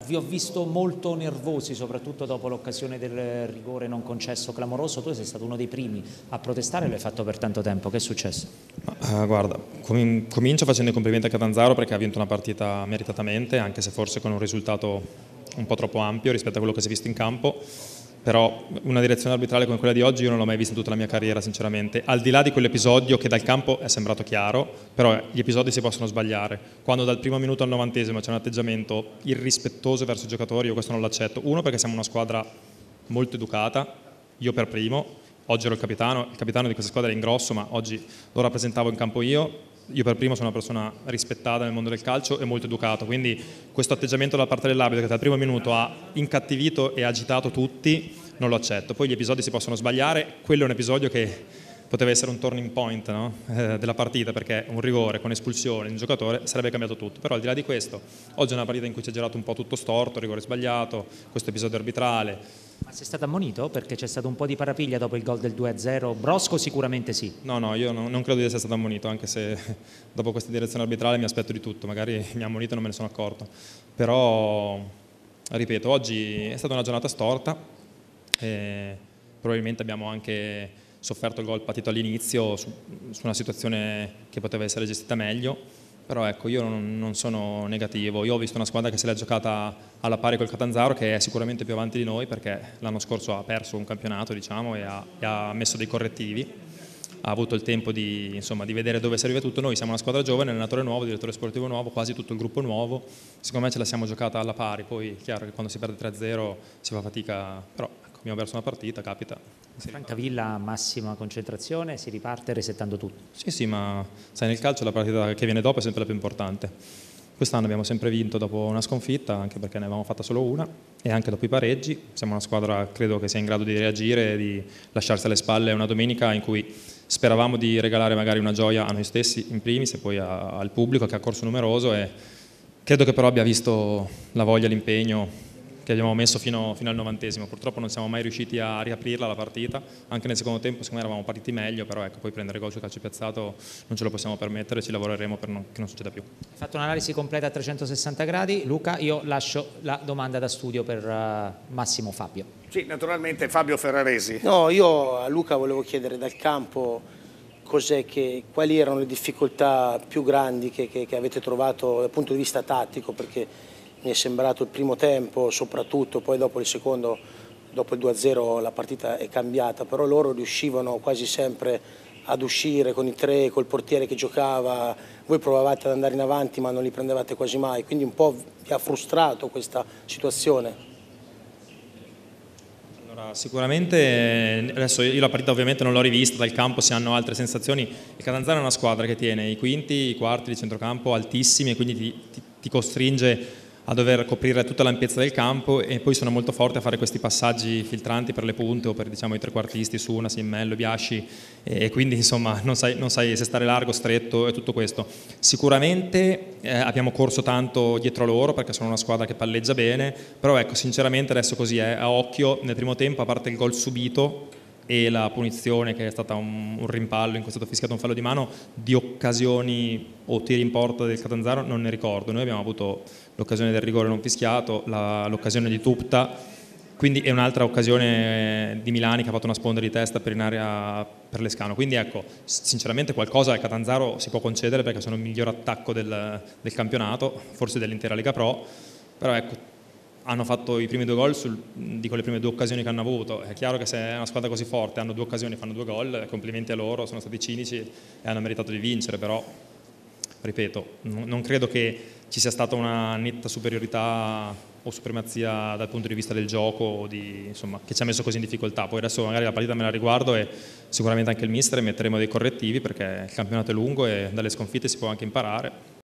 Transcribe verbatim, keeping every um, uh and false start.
vi ho visto molto nervosi, soprattutto dopo l'occasione del rigore non concesso clamoroso. Tu sei stato uno dei primi a protestare, lo hai fatto per tanto tempo. Che è successo? Uh, guarda, com comincio facendo i complimenti a Catanzaro perché ha vinto una partita meritatamente, anche se forse con un risultato un po' troppo ampio rispetto a quello che si è visto in campo. Però una direzione arbitrale come quella di oggi io non l'ho mai vista in tutta la mia carriera, sinceramente. Al di là di quell'episodio che dal campo è sembrato chiaro, però gli episodi si possono sbagliare. Quando dal primo minuto al novantesimo c'è un atteggiamento irrispettoso verso i giocatori, io questo non l'accetto. Uno, perché siamo una squadra molto educata, io per primo. Oggi ero il capitano, il capitano di questa squadra è Ingrosso, ma oggi lo rappresentavo in campo io. Io per primo sono una persona rispettata nel mondo del calcio e molto educato, quindi questo atteggiamento da parte dell'arbitro che dal primo minuto ha incattivito e agitato tutti non lo accetto. Poi gli episodi si possono sbagliare, quello è un episodio che poteva essere un turning point, no? eh, della partita, perché un rigore con espulsione di un giocatore sarebbe cambiato tutto. Però al di là di questo, oggi è una partita in cui ci è girato un po' tutto storto, rigore sbagliato, questo episodio arbitrale. Ma sei stato ammonito? Perché c'è stato un po' di parapiglia dopo il gol del due a zero. Brosco sicuramente sì. No, no, io non, non credo di essere stato ammonito, anche se dopo questa direzione arbitrale mi aspetto di tutto. Magari mi ha ammonito e non me ne sono accorto. Però, ripeto, oggi è stata una giornata storta e probabilmente abbiamo anche sofferto il gol patito all'inizio su, su una situazione che poteva essere gestita meglio. Però ecco, io non, non sono negativo, io ho visto una squadra che se l'è giocata alla pari col Catanzaro, che è sicuramente più avanti di noi perché l'anno scorso ha perso un campionato, diciamo, e ha, e ha messo dei correttivi, ha avuto il tempo di, insomma, di vedere dove serve tutto. Noi siamo una squadra giovane, allenatore nuovo, direttore sportivo nuovo, quasi tutto il gruppo nuovo, secondo me ce la siamo giocata alla pari. Poi è chiaro che quando si perde tre a zero si fa fatica, però ecco, abbiamo perso una partita, capita. Francavilla, massima concentrazione, si riparte resettando tutto. Sì, sì, ma sai, nel calcio la partita che viene dopo è sempre la più importante. Quest'anno abbiamo sempre vinto dopo una sconfitta, anche perché ne avevamo fatta solo una, e anche dopo i pareggi. Siamo una squadra, credo, che sia in grado di reagire e di lasciarsi alle spalle una domenica in cui speravamo di regalare magari una gioia a noi stessi in primis e poi a, al pubblico che ha corso numeroso, e credo che però abbia visto la voglia, l'impegno che abbiamo messo fino, fino al novantesimo. Purtroppo non siamo mai riusciti a riaprirla la partita, anche nel secondo tempo secondo me eravamo partiti meglio, però ecco, poi prendere gol sul calcio piazzato non ce lo possiamo permettere, ci lavoreremo per non, che non succeda più. Hai fatto un'analisi completa a trecentosessanta gradi, Luca, io lascio la domanda da studio per uh, Massimo Fabio. Sì, naturalmente Fabio Ferraresi. No, io a Luca volevo chiedere dal campo cos'è che, quali erano le difficoltà più grandi che, che, che avete trovato dal punto di vista tattico, perché mi è sembrato il primo tempo soprattutto, poi dopo il secondo, dopo il due a zero la partita è cambiata, però loro riuscivano quasi sempre ad uscire con i tre, col portiere che giocava, voi provavate ad andare in avanti ma non li prendevate quasi mai, quindi un po' vi ha frustrato questa situazione. Allora, sicuramente, adesso io la partita ovviamente non l'ho rivista, dal campo si hanno altre sensazioni. Il Catanzaro è una squadra che tiene i quinti, i quarti di centrocampo altissimi e quindi ti, ti, ti costringe a dover coprire tutta l'ampiezza del campo, e poi sono molto forti a fare questi passaggi filtranti per le punte o per, diciamo, i trequartisti su una Simmello, Biasci, e quindi insomma non sai, non sai se stare largo, stretto e tutto questo. Sicuramente eh, abbiamo corso tanto dietro loro perché sono una squadra che palleggia bene, però ecco, sinceramente adesso così è, a occhio nel primo tempo, a parte il gol subito e la punizione che è stata un, un rimpallo in cui è stato fischiato un fallo di mano, di occasioni o tiri in porta del Catanzaro non ne ricordo. Noi abbiamo avuto l'occasione del rigore non fischiato, l'occasione di Tupta, quindi è un'altra occasione di Milani che ha fatto una sponda di testa per in area per Lescano. Quindi ecco, sinceramente qualcosa al Catanzaro si può concedere perché sono il miglior attacco del, del campionato, forse dell'intera Lega Pro, però ecco, hanno fatto i primi due gol sul, di quelle prime due occasioni che hanno avuto. È chiaro che se è una squadra così forte, hanno due occasioni e fanno due gol, complimenti a loro, sono stati cinici e hanno meritato di vincere, però ripeto, non credo che ci sia stata una netta superiorità o supremazia dal punto di vista del gioco o di, insomma, che ci ha messo così in difficoltà. Poi adesso magari la partita me la riguardo e sicuramente anche il mister, e metteremo dei correttivi perché il campionato è lungo e dalle sconfitte si può anche imparare.